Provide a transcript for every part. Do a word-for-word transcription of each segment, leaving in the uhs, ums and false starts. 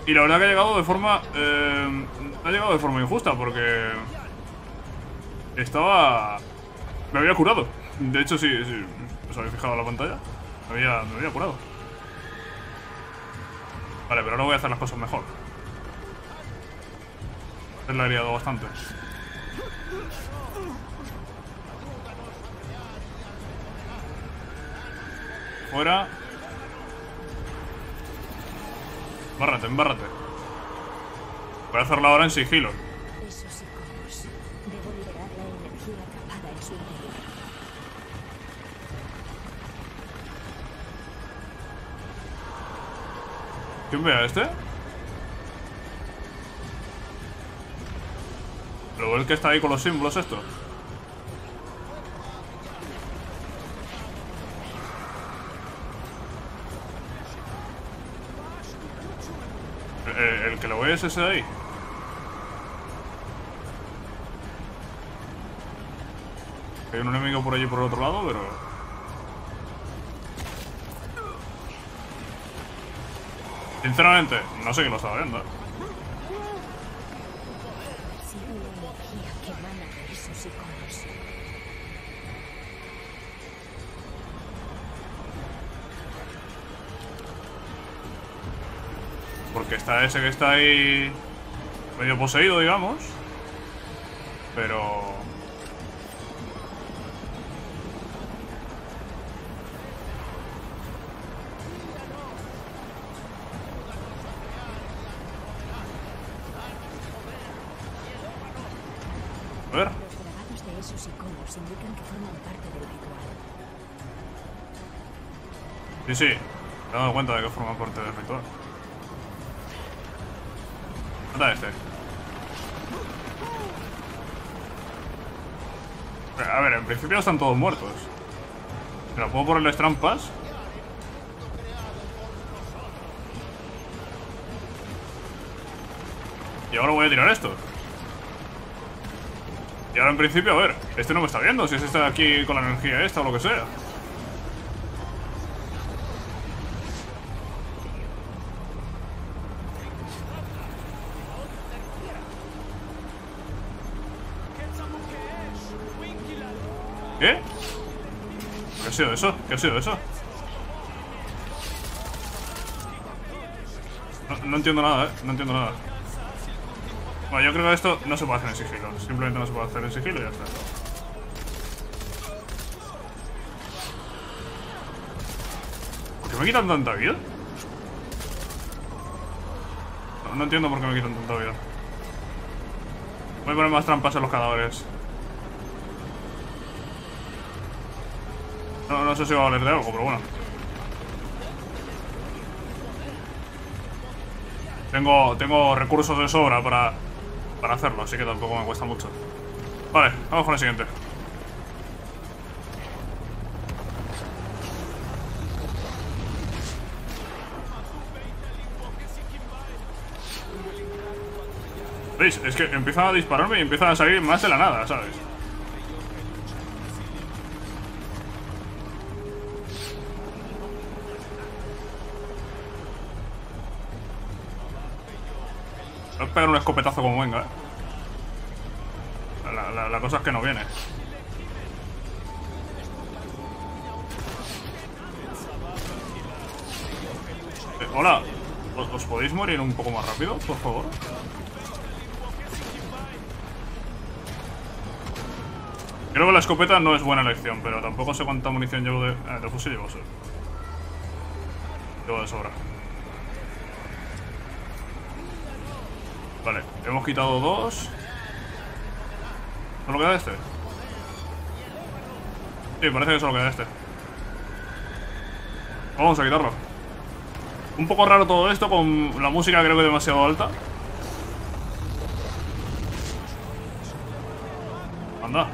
Y la verdad que ha llegado de forma... Eh, ha llegado de forma injusta porque... Estaba... Me había curado. De hecho, si, si os habéis fijado en la pantalla, me había, me había curado. Vale, pero ahora voy a hacer las cosas mejor. Se la he liado bastante. Fuera. Embárrate, embárrate. Voy a hacerlo ahora en sigilo. Esos iconos. Debo liberar la energía atrapada en su interior. ¿Quién ve a este? Pero el que está ahí con los símbolos estos. El, el que lo ve es ese de ahí. Hay un enemigo por allí por el otro lado, pero... Sinceramente, no sé quién lo estaba viendo. Sigo la energía que emana de esos iconos. Porque está ese que está ahí medio poseído, digamos. Pero... A ver. Los grabados de esos iconos indican que forman parte del ritual. Sí, sí. Me he dado cuenta de que forma parte del ritual. Mata a este. A ver, en principio están todos muertos. Pero puedo ponerles trampas. Y ahora voy a tirar esto. Y ahora en principio, a ver, este no me está viendo. Si es este de aquí con la energía esta o lo que sea. ¿Qué? ¿Qué ha sido eso? ¿Qué ha sido eso? No, no entiendo nada, eh. No entiendo nada. Bueno, yo creo que esto no se puede hacer en sigilo. Simplemente no se puede hacer en sigilo y ya está. ¿Por qué me quitan tanta vida? No, no entiendo por qué me quitan tanta vida. Voy a poner más trampas en los cadáveres. No, no sé si va a valer de algo, pero bueno. Tengo, tengo recursos de sobra para, para hacerlo, así que tampoco me cuesta mucho. Vale, vamos con el siguiente. ¿Veis? Es que empiezan a dispararme y empiezan a salir más de la nada, ¿sabes? Voy a pegar un escopetazo como venga, eh. La, la, la cosa es que no viene. Eh, hola. ¿Os, ¿Os podéis morir un poco más rápido, por favor? Creo que la escopeta no es buena elección, pero tampoco sé cuánta munición llevo de... Eh, de fusil llevo, sí. Llevo de sobra. Vale, hemos quitado dos. ¿Solo queda este? Sí, parece que solo queda este. Vamos a quitarlo. Un poco raro todo esto, con la música creo que demasiado alta. Anda.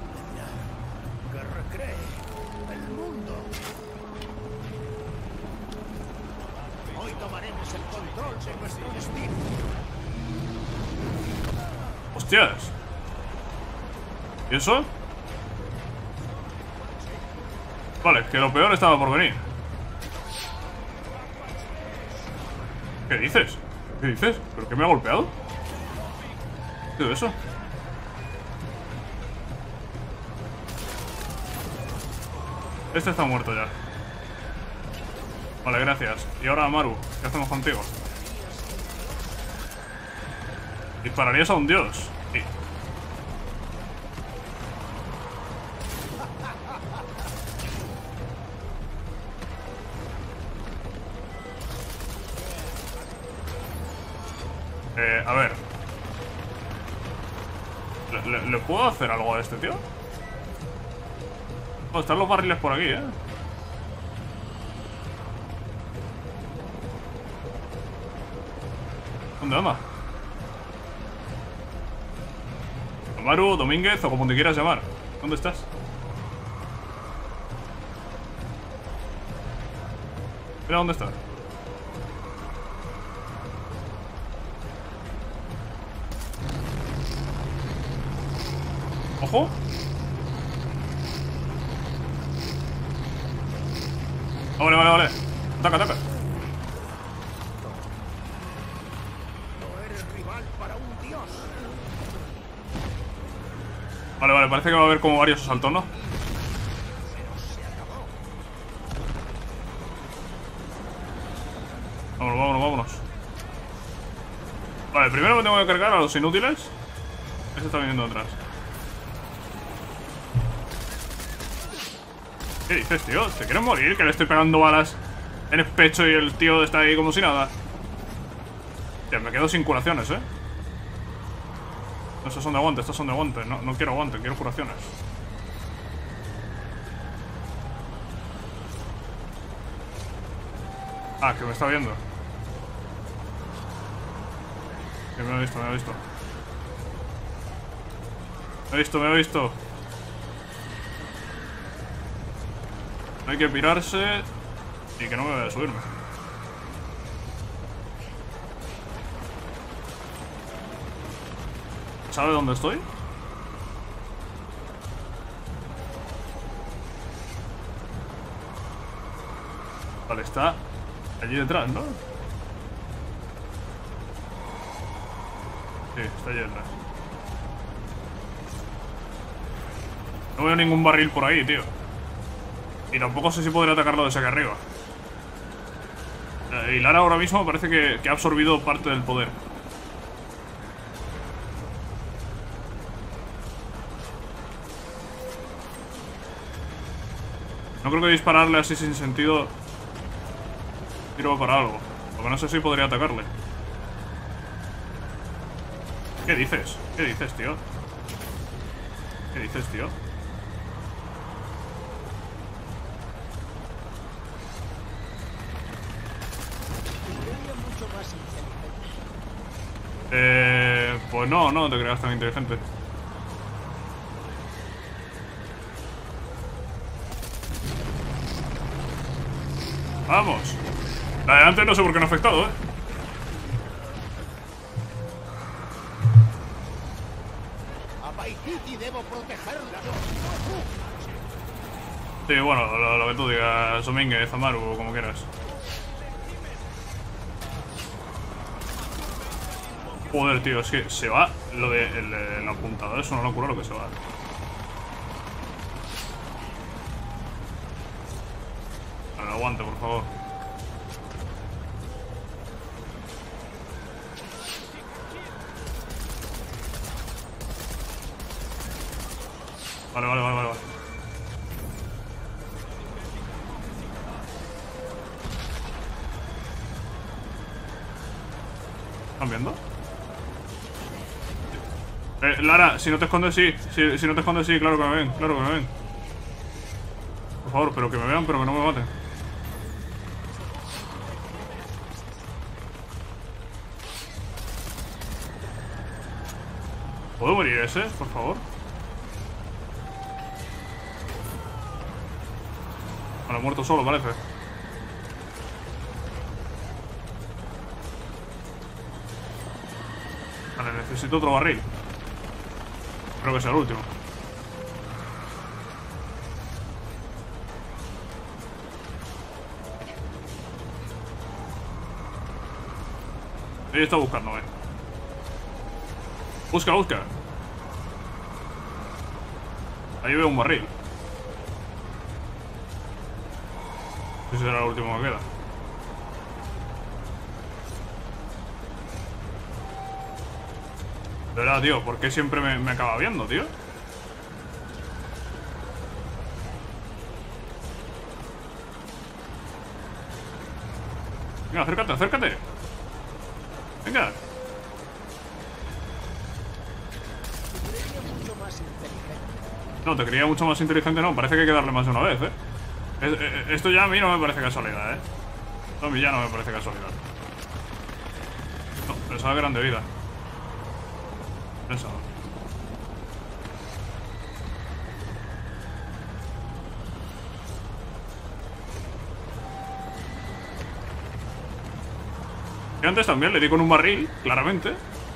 Hoy tomaremos el control de nuestro destino. Hostias. ¿Y eso? Vale, que lo peor estaba por venir. ¿Qué dices? ¿Qué dices? ¿Pero qué me ha golpeado? ¿Qué es eso? Este está muerto ya. Vale, gracias. Y ahora, Amaru, ¿qué hacemos contigo? ¿Dispararías a un dios? Sí. Eh, a ver. ¿Le, le, ¿Le puedo hacer algo a este tío? Oh, están los barriles por aquí, ¿eh? ¿Dónde anda? Amaru, Domínguez o como te quieras llamar. ¿Dónde estás? Mira dónde está. ¡Ojo! Vale, vale, vale. Ataca, ataca. No eres rival para un dios. Vale, vale, parece que va a haber como varios asaltos, ¿no? Vámonos, vámonos, vámonos. Vale, primero me tengo que cargar a los inútiles. Ese está viniendo detrás. ¿Qué dices, tío? ¿Te quieres morir? Que le estoy pegando balas en el pecho y el tío está ahí como si nada. Ya, me quedo sin curaciones, ¿eh? Estos son de aguante, estos son de aguante. No, no quiero aguante, quiero curaciones. Ah, que me está viendo. Que me ha visto, me ha visto. Me ha visto, me ha visto. Hay que pirarse y que no me vaya a subirme. ¿Sabe dónde estoy? Vale, está allí detrás, ¿no? Sí, está allí detrás. No veo ningún barril por ahí, tío. Y tampoco sé si podré atacarlo desde aquí arriba. Eh, y Lara ahora mismo parece que, que ha absorbido parte del poder. No creo que dispararle así sin sentido sirva para algo. Porque no sé si podría atacarle. ¿Qué dices? ¿Qué dices, tío? ¿Qué dices, tío? Eh, pues no, no te creas tan inteligente. Vamos. La de antes no sé por qué no ha afectado, eh. A Paititi debo protegerla. Sí, bueno, lo, lo que tú digas, Domínguez, Amaru o como quieras. Joder, tío, es que se va lo de el, el apuntador, es una locura lo que se va. Vale, aguante, por favor. Vale, vale, vale, vale. ¿Están viendo? Eh, Lara, si no te escondes, sí. Si, si no te escondes, sí, claro que me ven. Claro que me ven. Por favor, pero que me vean, pero que no me maten. ¿Puedo morir ese, por favor? Vale, muerto solo, parece. Vale, necesito otro barril. Creo que sea el último. Ahí está buscándome. Busca, busca. Ahí veo un barril. Ese será el último que queda. De verdad, tío, ¿por qué siempre me, me acaba viendo, tío? Venga, acércate, acércate. Venga. No, te creía mucho más inteligente, no. Parece que hay que darle más de una vez, ¿eh? Es, eh, esto ya a mí no me parece casualidad, ¿eh? Esto a mí ya no me parece casualidad. No, pensaba que eran de vida. Pensaba. Y antes también le di con un barril, claramente.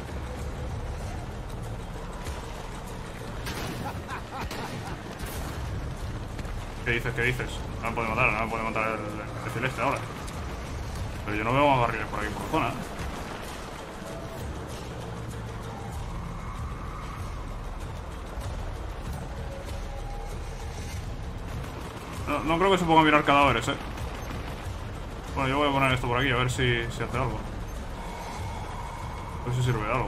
¿Qué dices? ¿Qué dices? No me puede matar, no me puede matar el, el celeste ahora. Pero yo no veo más barriles por aquí por la zona. No, no creo que se ponga a mirar cadáveres, eh. Bueno, yo voy a poner esto por aquí a ver si, si hace algo. A ver si sirve de algo.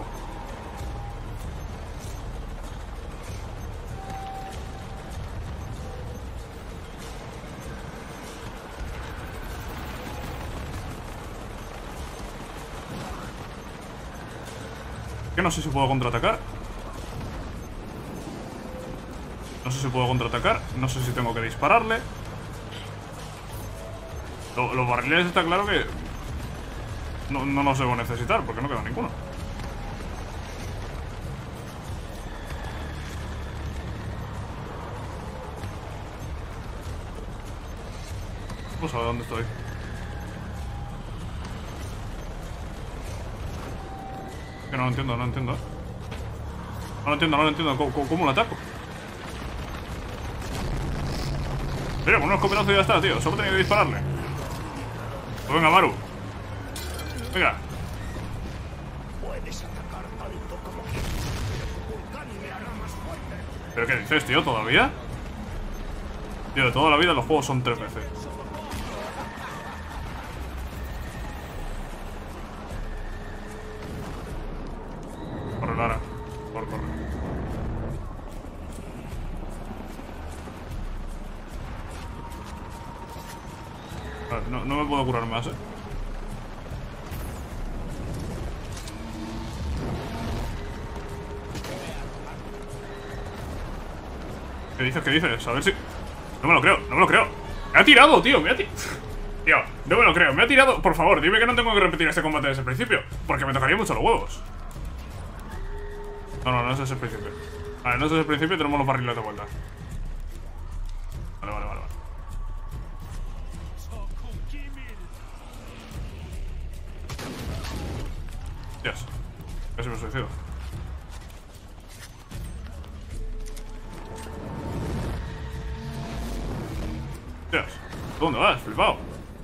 Que no sé si puedo contraatacar. No sé si puedo contraatacar. No sé si tengo que dispararle. Lo, los barriles está claro que no, no los debo necesitar porque no queda ninguno. No sé dónde estoy. Que no lo entiendo, no lo entiendo. No lo entiendo, no lo entiendo. ¿Cómo, cómo, cómo lo ataco? Mira, con un escopetazo ya está, tío. Solo tenía que dispararle. Pues venga, Maru. Venga. Puedes atacar tanto como quieras. Vulcán me hará más fuerte. ¿Pero qué dices, tío? ¿Todavía? Tío, de toda la vida los juegos son tres veces. Corre, Lara. Corre, corre. Vale, no, no me puedo curar más, eh. ¿Qué dices? ¿Qué dices? A ver si... No me lo creo, no me lo creo. Me ha tirado, tío, me ha tirado. Tío, no me lo creo, me ha tirado. Por favor, dime que no tengo que repetir este combate desde el principio, porque me tocaría mucho los huevos. No, no, no es desde el principio. Vale, no es desde el principio y tenemos los barriles de vuelta. Vale, vale, vale, vale. Dios, casi me suicido. Dios, ¿dónde vas? Flipado.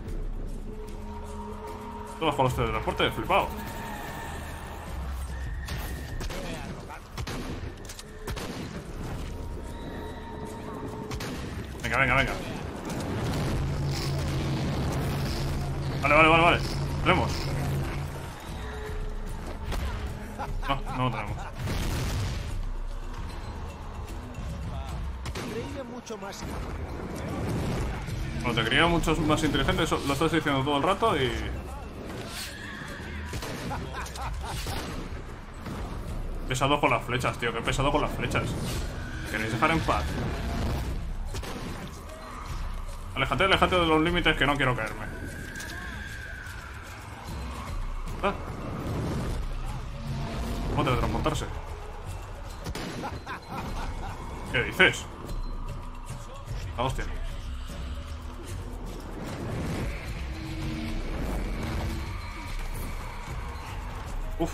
¿Tú bajo los teletransportes? Flipado. Venga, venga, venga. Vale, vale, vale, vale. Tenemos. No, no lo tenemos. Creía mucho más. Bueno, te creía mucho más inteligente, eso lo estás diciendo todo el rato y... Pesado con las flechas, tío, que pesado con las flechas. ¿Queréis dejar en paz? Aléjate, aléjate de los límites que no quiero caerme. ¿Ah? ¿Cómo teletransportarse? ¿Qué dices? Ah, hostia. Uf.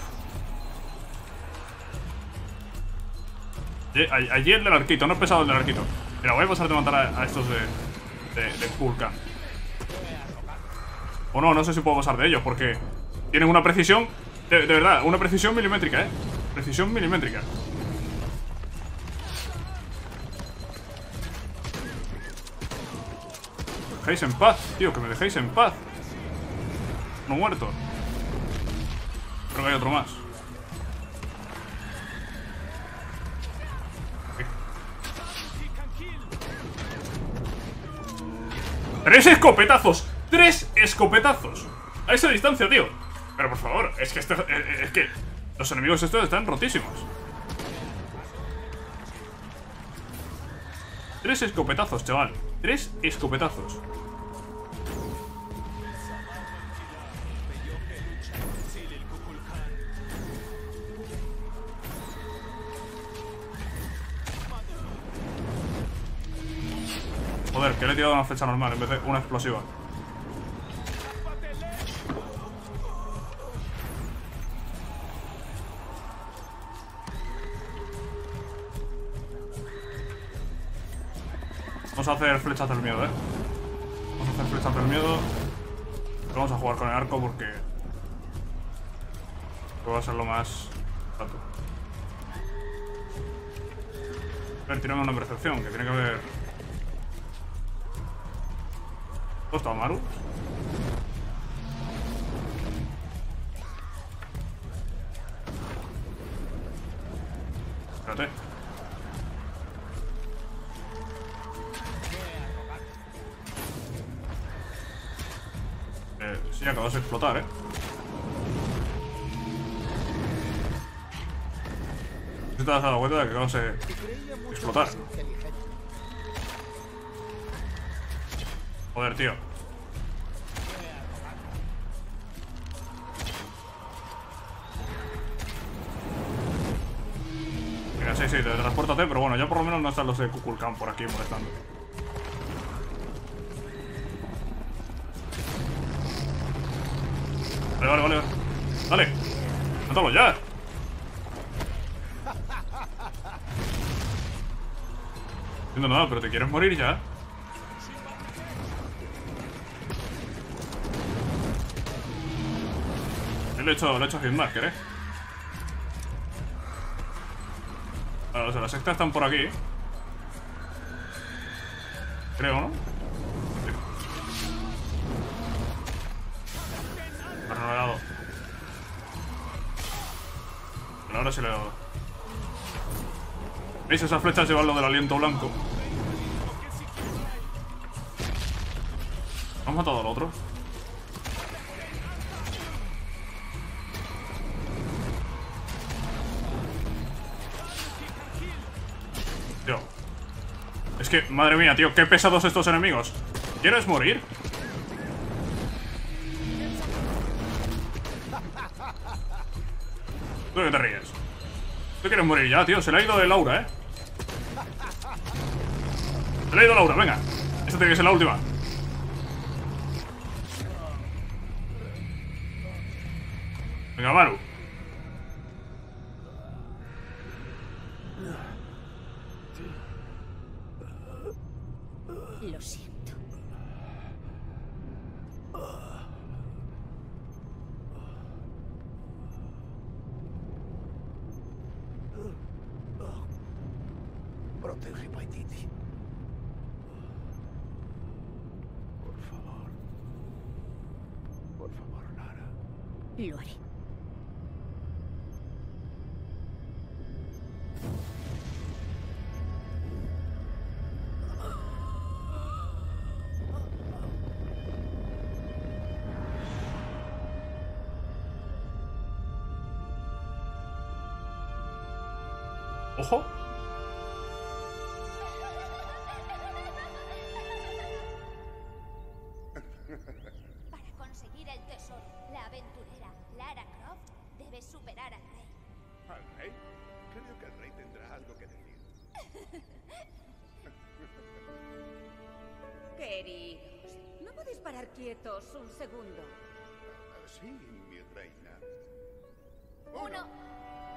Allí el del arquito, no es pesado el del arquito. Mira, voy a pasar de matar a, a estos de... De, de Vulcan. O no, no sé si puedo pasar de ellos porque tienen una precisión De, de verdad, una precisión milimétrica, ¿eh? Precisión milimétrica. Me dejéis en paz, tío, que me dejéis en paz. No muerto. Creo que hay otro más. ¡Tres escopetazos! ¡Tres escopetazos! A esa distancia, tío. Pero por favor, es que, este, es que los enemigos estos están rotísimos. Tres escopetazos, chaval. Tres escopetazos. Joder, que le he tirado una flecha normal en vez de una explosiva. Vamos a hacer flechas del miedo, eh. Vamos a hacer flechas del miedo. Vamos a jugar con el arco porque va a ser lo más rato. A ver, tirame una percepción, que tiene que haber. ¿Dónde está Maru? Espérate. Eh, sí, acabas de explotar, eh. Si te has dado cuenta de que acabas de explotar. Joder, tío. Mira, sí, sí, teletranspórtate, pero bueno, ya por lo menos no están los de Kukulkan por aquí molestando. Vale, vale, vale. Dale. Mátalo ya. No entiendo nada, pero te quieres morir ya. Le he hecho, le he hecho Hitmarker, eh. Vale, o sea, las sectas están por aquí. Creo, ¿no? Sí. Pero no le he dado. Pero ahora sí le he dado. ¿Veis? Esas flechas llevan lo del aliento blanco. ¿Hemos matado al otro? Tío. Es que, madre mía, tío, qué pesados estos enemigos. ¿Quieres morir? ¿Tú qué te ríes? ¿Tú quieres morir ya, tío? Se le ha ido el aura, eh. Se le ha ido el aura, venga. Esta tiene que ser la última. Venga, Maru. Lo siento. Protege Paititi. Por favor. Por favor, Lara. Lo haré. Ojo. Para conseguir el tesoro, la aventurera Lara Croft debe superar al rey. ¿Al rey? Creo que el rey tendrá algo que decir. Queridos, ¿no podéis parar quietos un segundo? Sí, mi reina. Uno.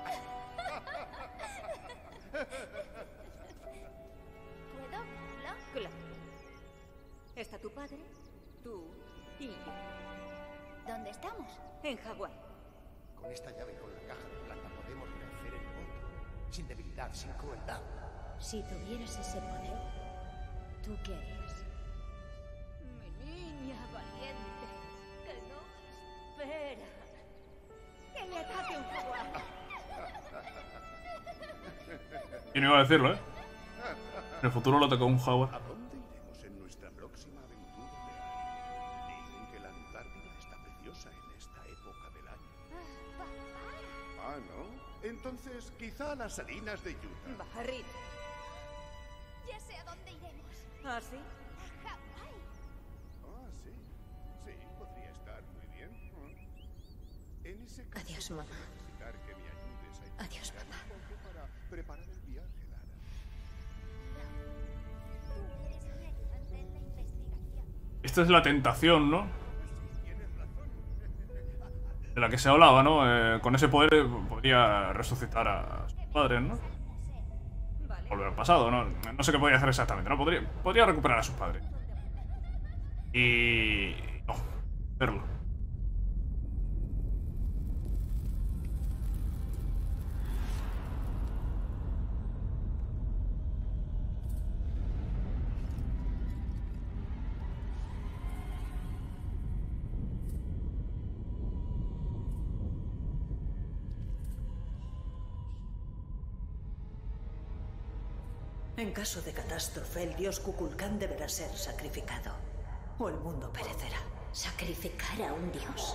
¿Puedo? ¿Lo? Claro. Está tu padre, tú y yo. ¿Dónde estamos? En Hawái. ¿Cómo Con esta llave y con la caja de plata podemos vencer el mundo. Sin debilidad, sin crueldad. Si tuvieras ese poder, ¿tú qué harías? Mi niña valiente, que no espera. Que le ataque un jaguar. Y no iba a decirlo, ¿eh? En el futuro lo atacó un jaguar. ¿A dónde iremos en nuestra próxima aventura real? Dicen que la Antártida está preciosa en esta época del año. Ah, ¿no? Entonces, quizá las salinas de Utah. Barrit. Ya sé a dónde iremos. ¿Ah, sí? A Hawái. Ah, sí. Sí, podría estar muy bien. En ese caso, Adiós, mamá. voy a necesitar que me ayudes a Adiós, investigar papá. un poco para preparar el viaje, Lara. Tú eres mi ayudante en la investigación. Esta es la tentación, ¿no? De la que se hablaba, ¿no? Eh, con ese poder eh, podría resucitar a sus padres, ¿no? Vale. Volver al pasado, ¿no? No sé qué podría hacer exactamente, ¿no? Podría, podría recuperar a sus padres. Y... no, verlo. En caso de catástrofe, el dios Kukulkan deberá ser sacrificado, o el mundo perecerá. ¿Sacrificar a un dios?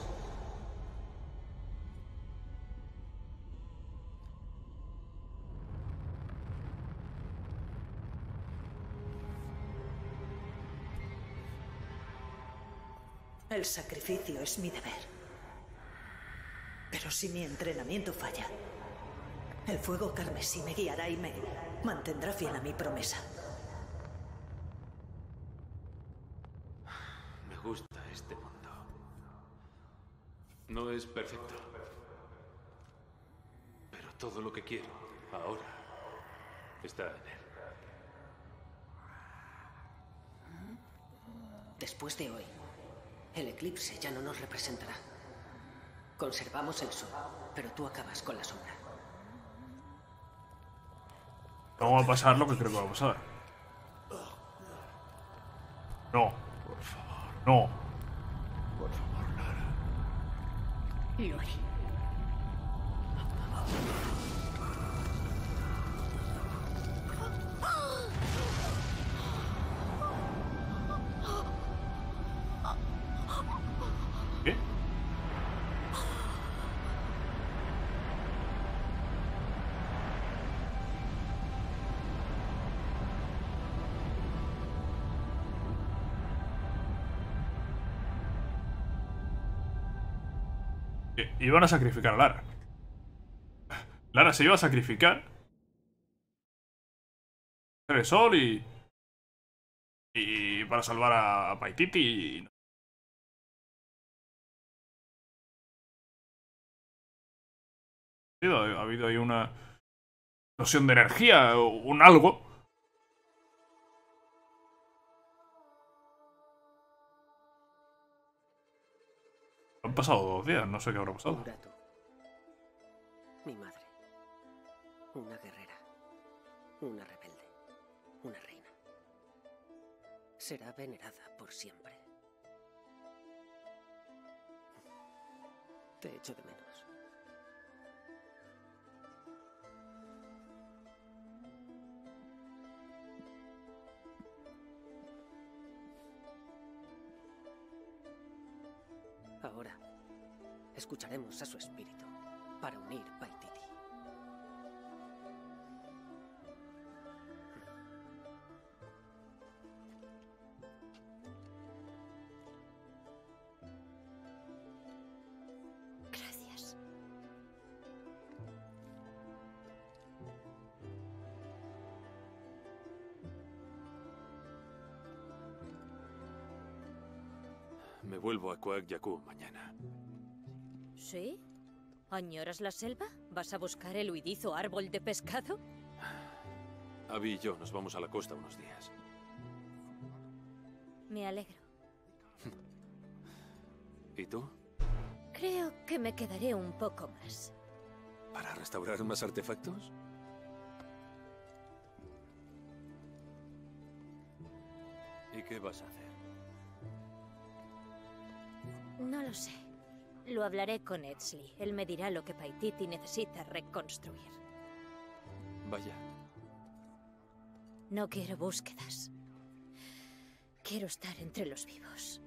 El sacrificio es mi deber. Pero si mi entrenamiento falla, el fuego carmesí me guiará y me mantendrá fiel a mi promesa. Me gusta este mundo. No es perfecto. Pero todo lo que quiero ahora está en él. Después de hoy, el eclipse ya no nos representará. Conservamos el sol, pero tú acabas con la sombra. No va a pasar lo que creo que va a pasar. No, por favor, no. Por favor, Lara. Lo haré. ¿Qué? Iban a sacrificar a Lara. Lara se iba a sacrificar. El sol y... Y para salvar a, a Paititi. Y... Ha habido ahí una explosión de energía o un algo. Han pasado dos días, no sé qué habrá pasado. Uratu, mi madre. Una guerrera. Una rebelde. Una reina. Será venerada por siempre. Te echo de menos. Ahora, escucharemos a su espíritu para unir Paititi. Gracias. Me vuelvo a Kuak Yaku mañana. ¿Sí? ¿Añoras la selva? ¿Vas a buscar el huidizo árbol de pescado? Abby y yo nos vamos a la costa unos días. Me alegro. ¿Y tú? Creo que me quedaré un poco más. ¿Para restaurar más artefactos? ¿Y qué vas a hacer? No lo sé. Lo hablaré con Edsley. Él me dirá lo que Paititi necesita reconstruir. Vaya. No quiero búsquedas. Quiero estar entre los vivos.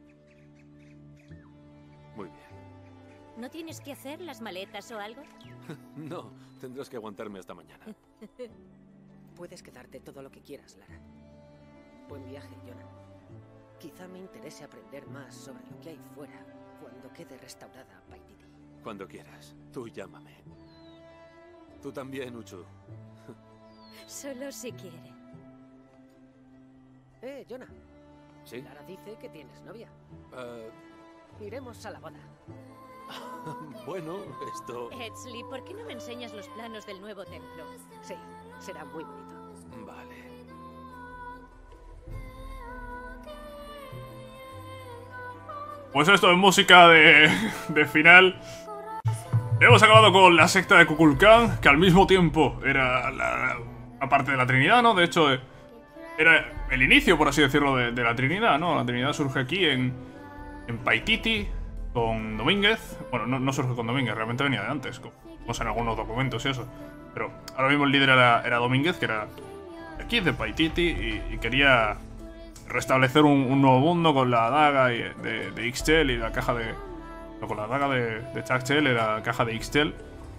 Muy bien. ¿No tienes que hacer las maletas o algo? No, tendrás que aguantarme hasta mañana. Puedes quedarte todo lo que quieras, Lara. Buen viaje, Jonah. Quizá me interese aprender más sobre lo que hay fuera cuando quede restaurada Paititi. Cuando quieras. Tú llámame. Tú también, Uchu. Solo si quiere. Eh, Jonah. ¿Sí? Lara dice que tienes novia. Uh, Iremos a la boda. bueno, esto... Edsley, ¿por qué no me enseñas los planos del nuevo templo? Sí, será muy bonito. Vale. Pues esto es música de, de final. Hemos acabado con la secta de Kukulkan, que al mismo tiempo era la, la parte de la Trinidad, ¿no? De hecho, era el inicio, por así decirlo, de, de la Trinidad, ¿no? La Trinidad surge aquí en, en Paititi, con Domínguez. Bueno, no, no surge con Domínguez, realmente venía de antes, como vemos en algunos documentos y eso. Pero ahora mismo el líder era, era Domínguez, que era aquí de Paititi, y, y quería restablecer un, un nuevo mundo con la daga y, de, de Ixchel y la caja de... No, con la daga de, de Chakchel y la caja de Ixchel.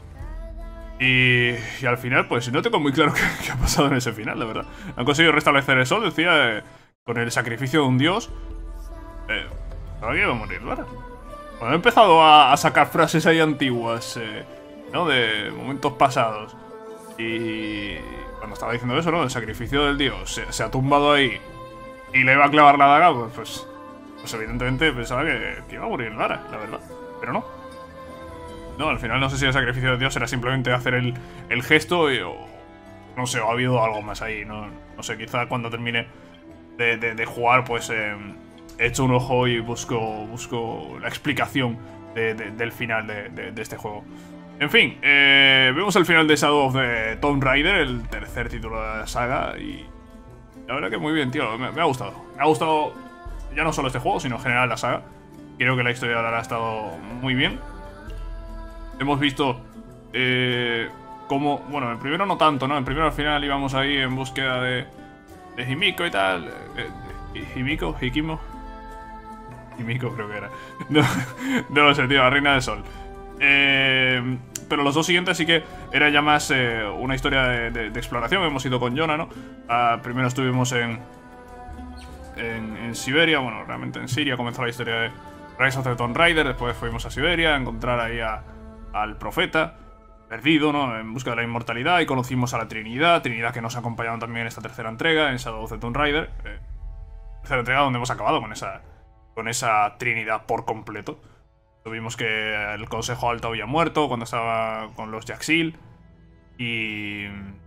Y, y al final, pues no tengo muy claro qué, qué ha pasado en ese final, de verdad. Han conseguido restablecer el sol, decía, eh, con el sacrificio de un dios. Eh, ¿Ahora que iba a morir, Lara? Bueno, he empezado a, a sacar frases ahí antiguas, eh, ¿no? De momentos pasados. Y cuando estaba diciendo eso, ¿no? El sacrificio del dios se, se ha tumbado ahí y le iba a clavar la daga, pues, pues, pues evidentemente pensaba que, que iba a morir Lara, la verdad. Pero no. No, al final no sé si el sacrificio de Dios era simplemente hacer el, el gesto y, o no sé, o ha habido algo más ahí. No, no sé, quizá cuando termine de, de, de jugar, pues eh, echo un ojo y busco, busco la explicación de, de, del final de, de, de este juego. En fin, eh, vemos el final de Shadow of the Tomb Raider, el tercer título de la saga, y la verdad que muy bien, tío, me, me ha gustado. Me ha gustado ya no solo este juego, sino en general la saga. Creo que la historia de Lara ha estado muy bien. Hemos visto eh, cómo... Bueno, en primero no tanto, ¿no? En primero al final íbamos ahí en búsqueda de, de Himiko y tal. Eh, ¿Himiko? ¿Hikimo? Himiko creo que era. No, no lo sé, tío, la Reina del Sol. Eh, pero los dos siguientes sí que era ya más eh, una historia de, de, de exploración. Hemos ido con Jonah, ¿no? Ah, primero estuvimos en, en, en Siberia. Bueno, realmente en Siria comenzó la historia de Rise of the Tomb Raider. Después fuimos a Siberia a encontrar ahí a... al profeta, perdido, ¿no? En busca de la inmortalidad, y conocimos a la Trinidad, Trinidad que nos ha acompañado también en esta tercera entrega, en Shadow of the Tomb Raider. Eh, tercera entrega donde hemos acabado con esa, con esa Trinidad por completo. Tuvimos que el Consejo Alto había muerto cuando estaba con los Jaxil, y...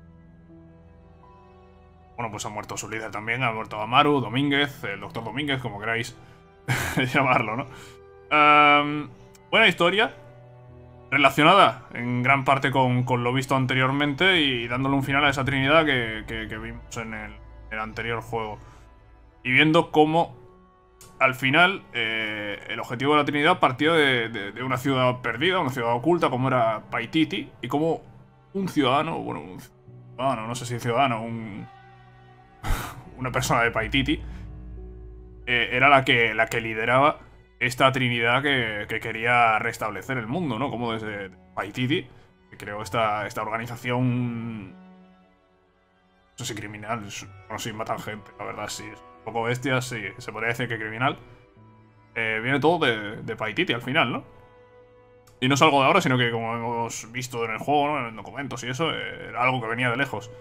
bueno, pues ha muerto su líder también, ha muerto Amaru, Domínguez, el Doctor Domínguez, como queráis llamarlo, ¿no? Um, buena historia. Relacionada en gran parte con, con lo visto anteriormente y dándole un final a esa Trinidad que, que, que vimos en el, el anterior juego. Y viendo cómo, al final, eh, el objetivo de la Trinidad partía de, de, de una ciudad perdida, una ciudad oculta, como era Paititi, y como un ciudadano, bueno, un ciudadano, no sé si ciudadano, un, una persona de Paititi, eh, era la que, la que lideraba esta Trinidad que, que quería restablecer el mundo, ¿no? Como desde Paititi, que creó esta, esta organización... no sé si criminal, no sé si matan gente, la verdad, sí. Es un poco bestia, sí, se podría decir que criminal. Eh, viene todo de, de Paititi al final, ¿no? Y no es algo de ahora, sino que como hemos visto en el juego, ¿no? En documentos y eso, eh, era algo que venía de lejos.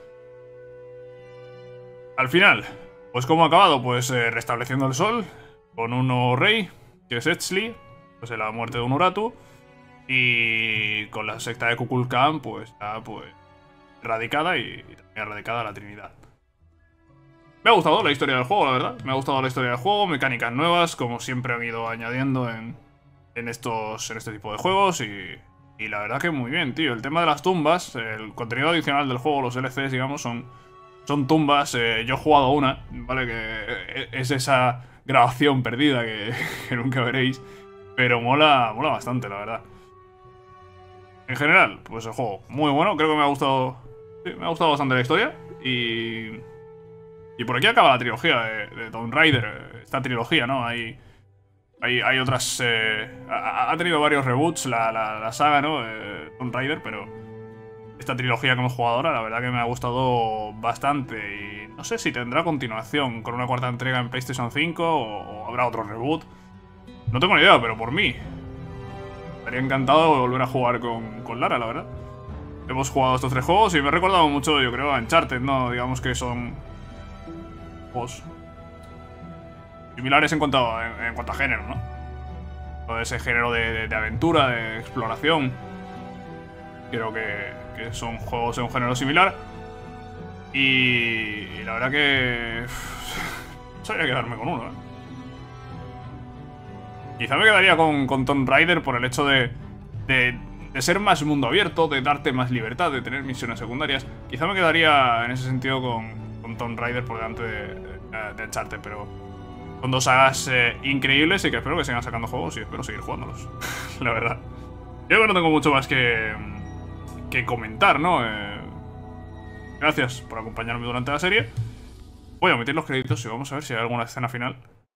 Al final, pues ¿cómo ha acabado? Pues eh, restableciendo el sol, con un nuevo rey, que es Edsley, pues en la muerte de Unuratu, y con la secta de Kukulkan, pues ya pues erradicada, y, y también erradicada la Trinidad. Me ha gustado la historia del juego, la verdad. Me ha gustado la historia del juego, mecánicas nuevas, como siempre han ido añadiendo en, en, estos, en este tipo de juegos y, y la verdad que muy bien, tío. El tema de las tumbas, el contenido adicional del juego, los D L Cs, digamos, son, son tumbas. Eh, yo he jugado una, ¿vale? Que es esa grabación perdida que, que nunca veréis. Pero mola, mola bastante, la verdad. En general, pues el juego muy bueno. Creo que me ha gustado, sí, me ha gustado bastante la historia. Y... Y por aquí acaba la trilogía de, de Tomb Raider. Esta trilogía, ¿no? Hay, hay, hay otras... Eh, ha, ha tenido varios reboots la, la, la saga, ¿no? Eh, Tomb Raider, pero... Esta trilogía que hemos jugado ahora, la verdad que me ha gustado bastante. Y no sé si tendrá continuación con una cuarta entrega en PlayStation cinco o, o habrá otro reboot. No tengo ni idea, pero por mí estaría encantado de volver a jugar con, con Lara, la verdad. Hemos jugado estos tres juegos y me he recordado mucho, yo creo, a Uncharted, ¿no? Digamos que son... juegos similares en cuanto, en, en cuanto a género, ¿no? Todo ese género de, de, de aventura, de exploración. Creo que, que son juegos de un género similar. Y, y la verdad que... Uff, sabría quedarme con uno, ¿eh? Quizá me quedaría con, con Tomb Raider por el hecho de, de, de ser más mundo abierto, de darte más libertad, de tener misiones secundarias. Quizá me quedaría en ese sentido con... con Tomb Raider por delante de, de, de Uncharted, pero son dos sagas eh, increíbles y que espero que sigan sacando juegos y espero seguir jugándolos, la verdad. Yo creo que no tengo mucho más que, que comentar, ¿no? Eh, gracias por acompañarme durante la serie. Voy a omitir los créditos y vamos a ver si hay alguna escena final.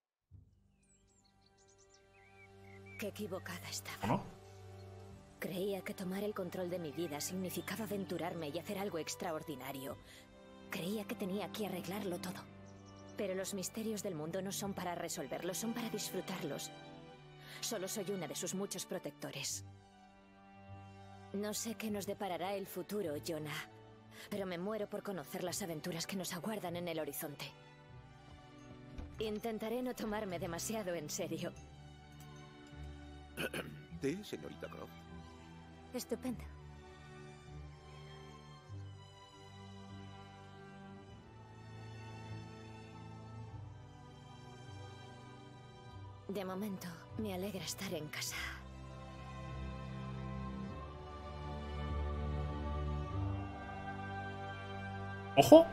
Qué equivocada estaba. ¿O no? Creía que tomar el control de mi vida significaba aventurarme y hacer algo extraordinario. Creía que tenía que arreglarlo todo. Pero los misterios del mundo no son para resolverlos, son para disfrutarlos. Solo soy una de sus muchos protectores. No sé qué nos deparará el futuro, Jonah, pero me muero por conocer las aventuras que nos aguardan en el horizonte. Intentaré no tomarme demasiado en serio. ¿Té, señorita Croft? Estupendo. De momento, me alegra estar en casa. ¡Ojo!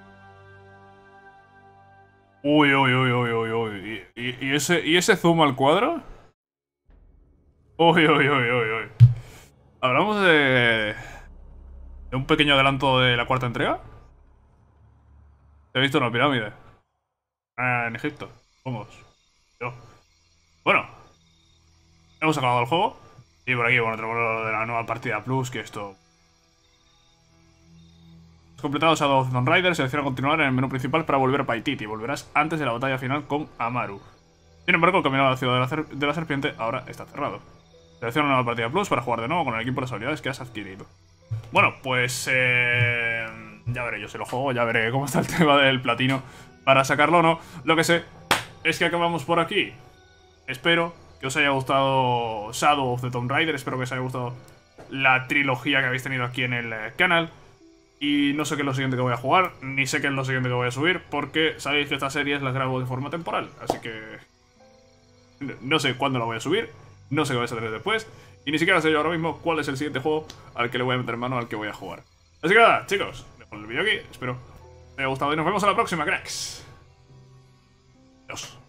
Uy, uy, uy, uy, uy, uy. ¿Y, y, y, ese, ¿Y ese zoom al cuadro? Uy, uy, uy, uy, uy. Hablamos de... de un pequeño adelanto de la cuarta entrega. ¿Te he visto una pirámide? Ah, en Egipto. Vamos. Yo. Bueno. Hemos acabado el juego. Y por aquí, bueno, tenemos lo de la nueva partida Plus, que esto... Has completado Shadow of the Tomb Raider, selecciona continuar en el menú principal para volver a Paititi. Volverás antes de la batalla final con Amaru. Sin embargo, el camino a la ciudad de la, cer de la serpiente ahora está cerrado. Selecciona una nueva partida Plus para jugar de nuevo con el equipo de las habilidades que has adquirido. Bueno, pues... Eh, ya veré yo si lo juego, ya veré cómo está el tema del platino para sacarlo o no. Lo que sé es que acabamos por aquí. Espero que os haya gustado Shadow of the Tomb Raider, espero que os haya gustado la trilogía que habéis tenido aquí en el eh, canal. Y no sé qué es lo siguiente que voy a jugar, ni sé qué es lo siguiente que voy a subir, porque sabéis que estas series las grabo de forma temporal, así que... no sé cuándo la voy a subir, no sé qué vais a hacer después, y ni siquiera sé yo ahora mismo cuál es el siguiente juego al que le voy a meter mano, al que voy a jugar. Así que nada, chicos, dejo el vídeo aquí, espero que os haya gustado y nos vemos a la próxima, cracks. Adiós.